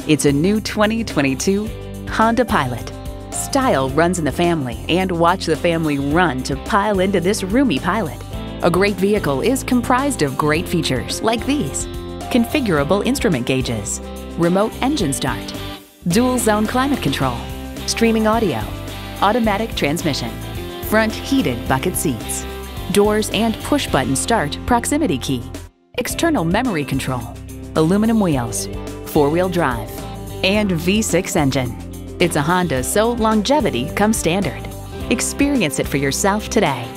It's a new 2022 Honda Pilot. Style runs in the family, and watch the family run to pile into this roomy Pilot. A great vehicle is comprised of great features like these: configurable instrument gauges, remote engine start, dual zone climate control, streaming audio, automatic transmission, front heated bucket seats, doors and push button start proximity key, external memory control, aluminum wheels, 4-wheel drive, and V6 engine. It's a Honda, so longevity comes standard. Experience it for yourself today.